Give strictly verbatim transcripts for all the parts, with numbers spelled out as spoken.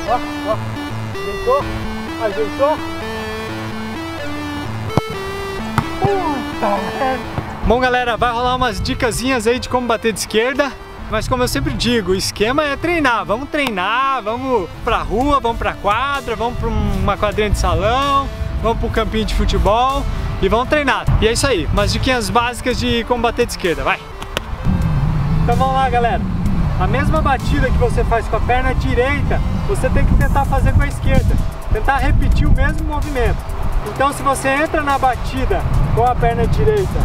Ó, ó. Ajeitou, ajeitou. Puta. Bom, galera, vai rolar umas dicasinhas aí de como bater de esquerda. Mas como eu sempre digo, o esquema é treinar. Vamos treinar, vamos pra rua, vamos pra quadra, vamos pra uma quadrinha de salão, vamos pro campinho de futebol e vamos treinar. E é isso aí, umas diquinhas básicas de como bater de esquerda, vai! Então vamos lá, galera. A mesma batida que você faz com a perna direita, você tem que tentar fazer com a esquerda. Tentar repetir o mesmo movimento. Então se você entra na batida com a perna direita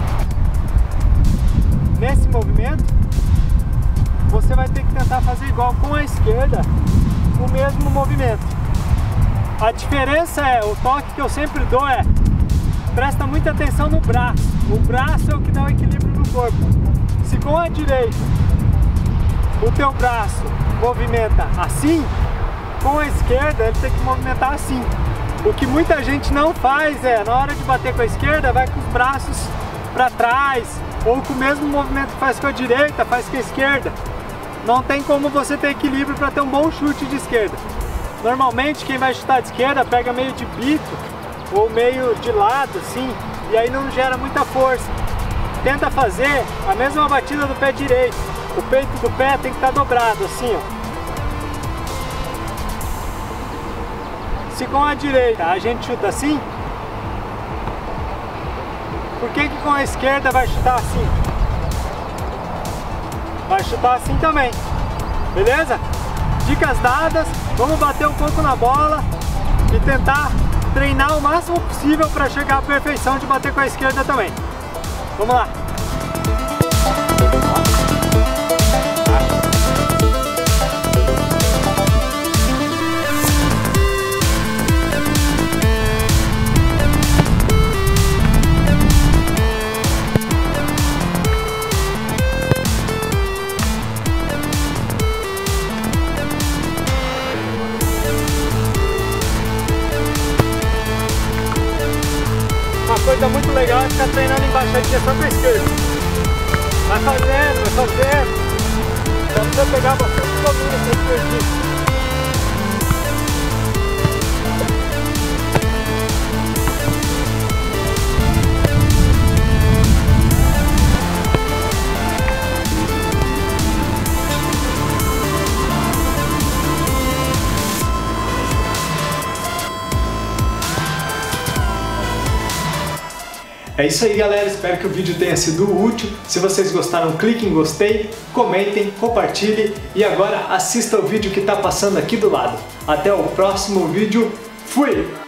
nesse movimento, você vai ter que tentar fazer igual com a esquerda, o mesmo movimento. A diferença é, o toque que eu sempre dou é, presta muita atenção no braço. O braço é o que dá o equilíbrio no corpo. Se com a direita o teu braço movimenta assim, com a esquerda ele tem que movimentar assim. O que muita gente não faz é, na hora de bater com a esquerda, vai com os braços para trás, ou com o mesmo movimento que faz com a direita, faz com a esquerda. Não tem como você ter equilíbrio para ter um bom chute de esquerda. Normalmente quem vai chutar de esquerda pega meio de bico ou meio de lado assim, e aí não gera muita força. Tenta fazer a mesma batida do pé direito. O peito do pé tem que estar dobrado assim, ó. Se com a direita a gente chuta assim, por que que com a esquerda vai chutar assim? Vai chutar assim também, beleza? Dicas dadas, vamos bater um pouco na bola e tentar treinar o máximo possível para chegar à perfeição de bater com a esquerda também. Vamos lá! Uma coisa muito legal é ficar treinando embaixadinha só com a esquerda. Vai fazendo, vai fazendo. Só precisa pegar bastante domínio com a esquerdinha. É isso aí, galera, espero que o vídeo tenha sido útil. Se vocês gostaram, clique em gostei, comentem, compartilhem e agora assista o vídeo que está passando aqui do lado. Até o próximo vídeo, fui!